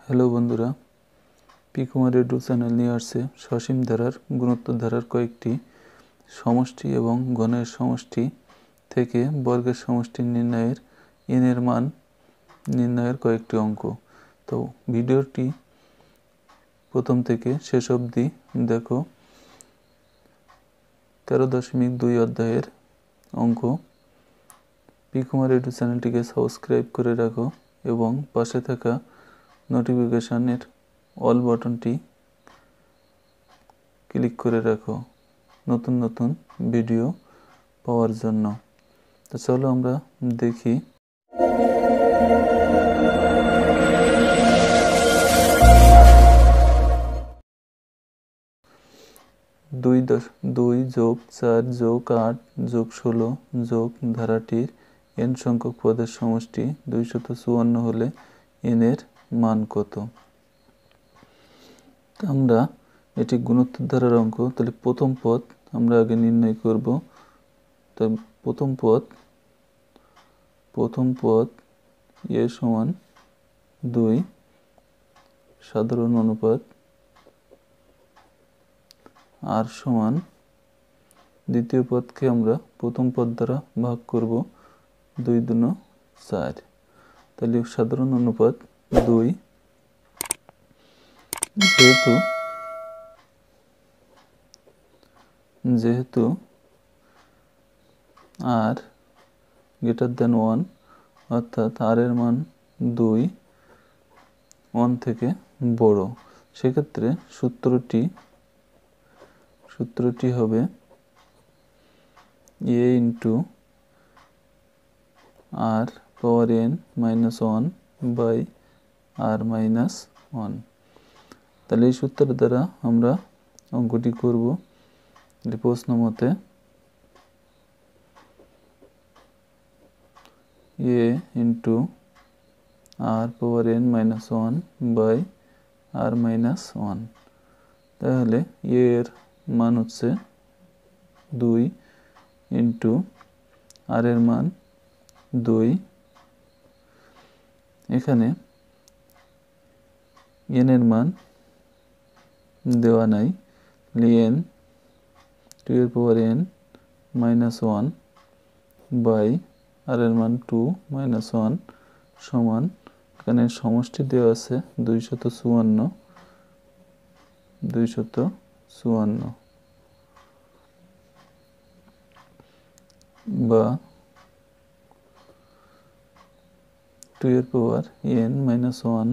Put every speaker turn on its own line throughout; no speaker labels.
Hello বন্ধুরা, P Kumar edu channel নিয়ে আসছে সসীম ধারার গুণোত্তর ধারার কয়েকটি সমষ্টি এবং ঘনের সমষ্টি থেকে বর্গের সমষ্টি নির্ণয়ের এন এর মান নির্ণয়ের কয়েকটি অঙ্ক। তো ভিডিওটি প্রথম থেকে শেষ অবধি দেখো। 13.2 অধ্যায়ের অঙ্ক। পি কুমার এডু চ্যানেলটিকে সাবস্ক্রাইব করে রাখো এবং পাশে থাকা নোটিফিকেশনের অল বাটনটি ক্লিক করে রাখো নতুন নতুন ভিডিও পাওয়ার জন্য। তো চলো আমরা দেখি। দুই যোগ 4 যোগ 8 যোগ 16 যোগ ধারাটির n সংখ্যক পদের সমষ্টি 254 হলে n এর মান কত? আমরা এটি গুণোত্তর ধারার অঙ্ক। তাহলে প্রথম পদ আমরা আগে নির্ণয় করব। তো প্রথম পদ a সমান 2 সাধারণ অনুপাত r সমান দ্বিতীয় পদকে আমরা প্রথম পদ দ্বারা ভাগ করব, 2 2 4। তাহলে সাধারণ অনুপাত 2, যেহেতু r গ্রেটার দেন 1 অর্থাৎ r এর মান 2 1 থেকে বড়, সেক্ষেত্রে সূত্রটি হবে a into r power n minus 1 by r minus 1। তাহলে এই সূত্রের দ্বারা আমরা অঙ্কটি করব। প্রশ্ন মতে a into r power n minus 1 by r minus 1। তাহলে a এর মান হচ্ছে 2 ইন্টু r এর মান 2। এখানে n এর মান দেওয়া নাই, n 2 এর power n minus 1 by r এর মান 2 মাইনাস 1 সমান, এখানে সমষ্টি দেওয়া আছে 254 বা 2 এর পাওয়ার n মাইনাস 1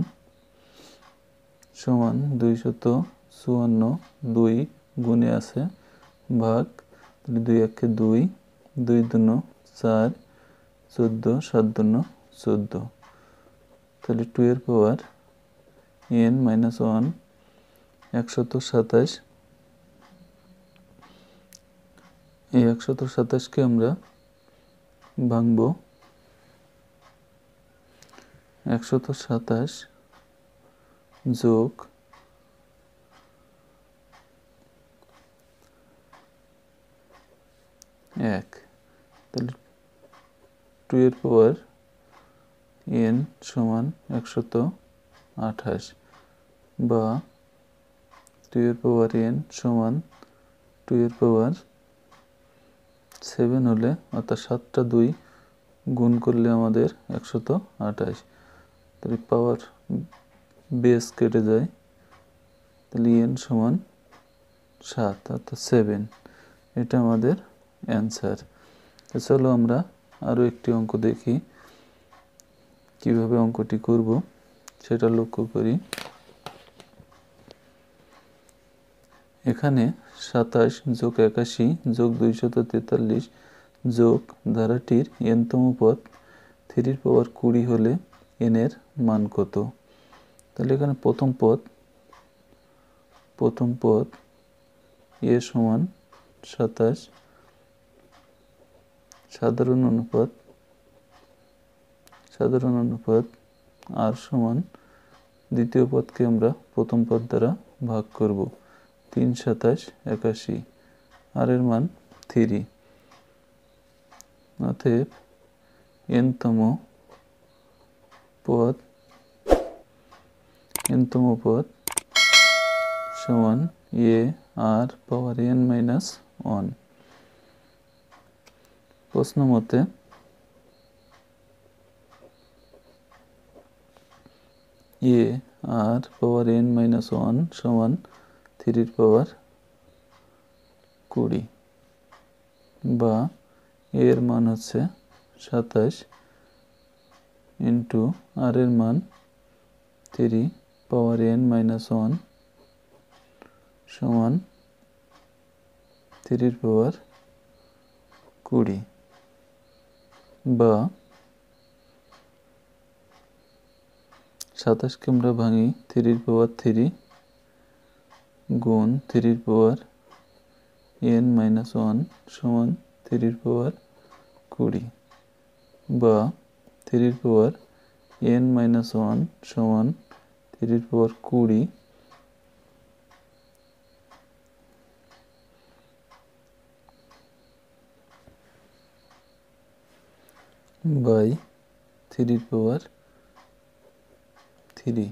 সমান 254, 2 গুণে আছে ভাগ, 2 একে 2, 2 2 4, 14, 7 2 14। তাহলে 2 এর পাওয়ার n মাইনাস 1 127। এই 127কে আমরা ভাঙব। 127 যোগ 1, তাহলে 2 এর পাওয়ার n সমান 128 বা 2 এর পাওয়ার n সমান 2 এর পাওয়ার 7 হলে, অর্থাৎ 7টা 2 গুণ করলে আমাদের 128। তাহলে পাওয়ার বেস কেটে যায়, তাহলে n সমান 7 অর্থাৎ 7। এটা আমাদের অ্যান্সার। তো চলো আমরা আরও একটি অঙ্ক দেখি। কিভাবে অঙ্কটি করব সেটা লক্ষ্য করি। এখানে 27 যোগ 81 যোগ 243 যোগ ধারাটির n-তম পদ 3 এর পাওয়ার 20 হলে n এর মান কত? তাহলে এখানে প্রথম পদ a সমান 27 সাধারণ অনুপাত r সমান দ্বিতীয় পদকে আমরা প্রথম পদ দ্বারা ভাগ করব, 3 27 81, r এর মান 3। অতএব n-তম পদ n-তম পদ সমান a r power n minus 1। প্রশ্ন মতে a r power n minus 1 সমান 3 পাওয়ার 20 বা এর মান হচ্ছে 27 ইন্টু আর এর মান 3 পাওয়ার n মাইনাস 1 সমান 3 পাওয়ার 20 বা 27 কে আমরা ভাঙি 3 পাওয়ার 3 গুণ 3 পাওয়ার n মাইনাস 1 সমান 3 পাওয়ার 20 বা 3 পাওয়ার n মাইনাস 1 সমান 3 পাওয়ার 20 বাই 3 পাওয়ার 3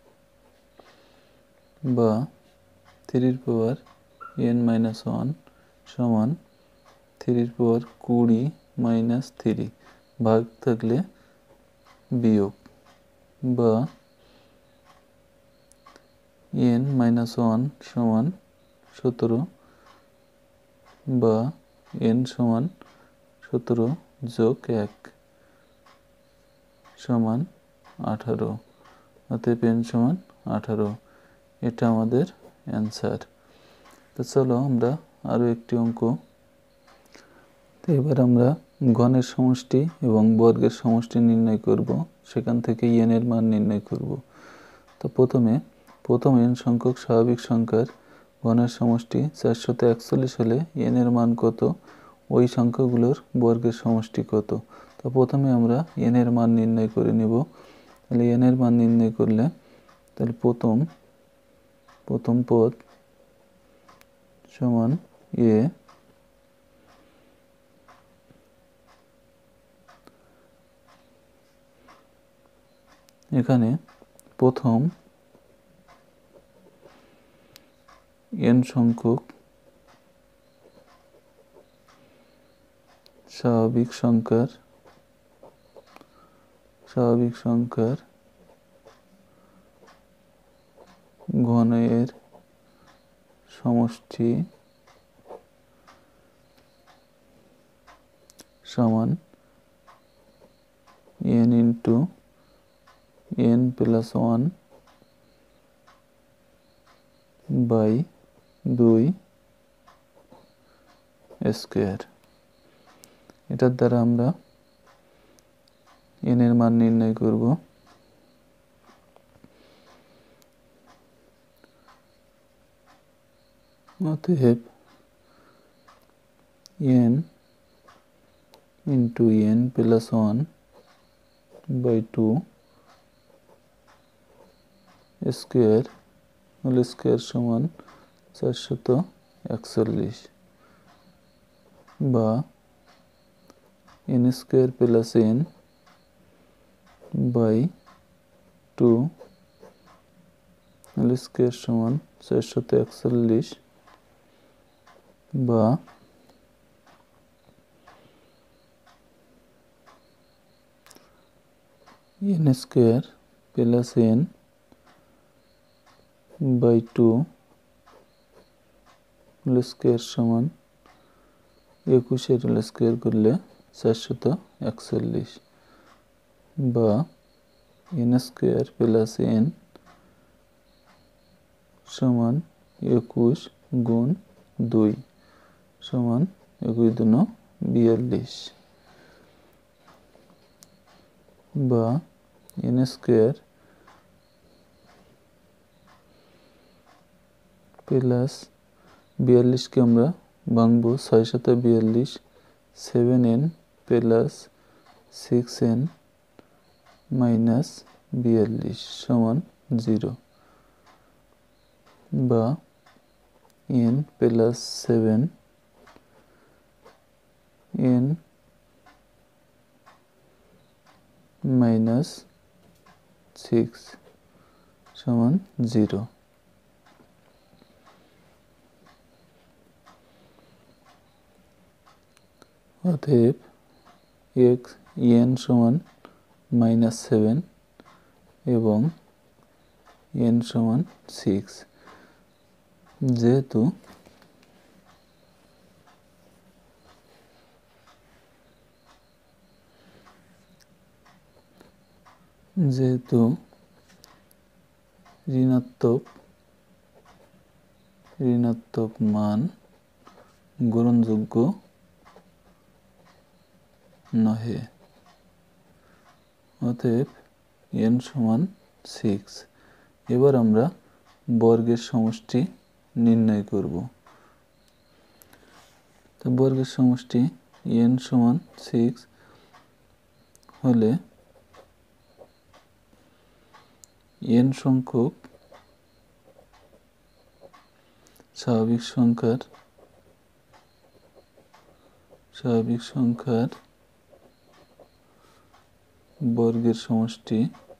বা 3 পাওয়ার n মাইনাস 1 সমান 3 পাওয়ার 20 মাইনাস 3 ভাগ থাকলে বিয়োগ বা n মাইনাস 1 সমান 17 বা n সমান 17 যোগ 1 সমান 18 অতএব n সমান 18। এটা আমাদের অ্যান্সার। তো চলো আমরা আরও একটি অঙ্ক। তো এবার আমরা ঘনের সমষ্টি এবং বর্গের সমষ্টি নির্ণয় করব, সেখান থেকে n এর মান নির্ণয় করব। তো প্রথম n সংখ্যক স্বাভাবিক সংখ্যার ঘনের সমষ্টি 441 হলে n এর মান কত, ওই সংখ্যাগুলোর বর্গের সমষ্টি কত। তো প্রথমে আমরা n এর মান নির্ণয় করে নিব। তাহলে n এর মান নির্ণয় করলে তাহলে প্রথম পদ সমান a এখানে প্রথম n সংখ্যক স্বাভাবিক সংখ্যার ঘনের সমষ্টি সমান n into n plus 1 by 2 square. এটার দ্বারা আমরা n এর মান নির্ণয় করব। অতএব n into n plus 1 by 2 square whole square সমান 441 বা n square plus n by 2 whole square সমান 441 বা n square plus n by 2 whole square সমান 21 এর হোল স্কয়ার করলে 441 বা n স্কয়ার প্লাস n সমান 21 গুণ 2 সমান 21 দুনো 42 বা n স্কয়ার প্লাস 42 কে আমরা ভাঙবো 6 সাথে 42 7n প্লাস 6n মাইনাস 42 সমান 0 বা n প্লাস 7 n মাইনাস 6 সমান 0। অতএব n সমান -7 এবং n সমান 6। যেহেতু ঋণাত্মক মান গ্রহণযোগ্য নহে, অতএব n সমান 6। এবার আমরা বর্গের সমষ্টি নির্ণয় করব। তো বর্গের সমষ্টি n সমান 6 হলে n সংখ্যক স্বাভাবিক সংখ্যার বর্গের সমষ্টি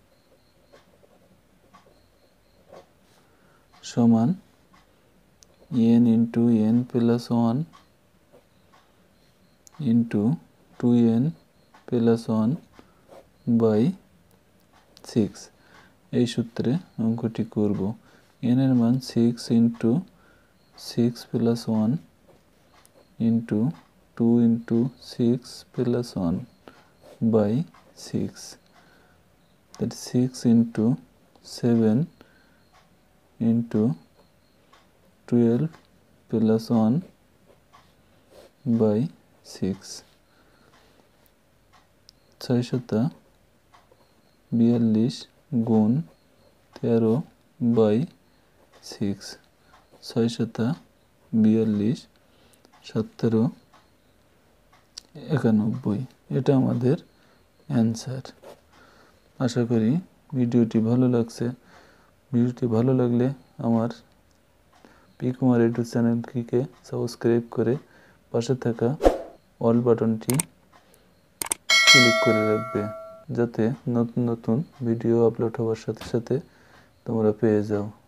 সমান n into n plus 1 into 2n plus 1 by 6। এই সূত্রে অঙ্কটি করব। n এর মান 6 into 6 plus 1 into 2 into 6 plus 1 by 6, that is 6 into 7 into 12 plus 1 by 6, 642 গুণ 13 by 6, 642 17 91। এটা আমাদের অ্যান্সার। আশা করি ভিডিওটি ভালো লাগছে। ভিডিওটি ভালো লাগলে আমার পি কুমার এডু চ্যানেলটিকে সাবস্ক্রাইব করে পাশে থাকা অল বাটনটি ক্লিক করে রাখবে, যাতে নতুন নতুন ভিডিও আপলোড হওয়ার সাথে সাথে তোমরা পেয়ে যাও।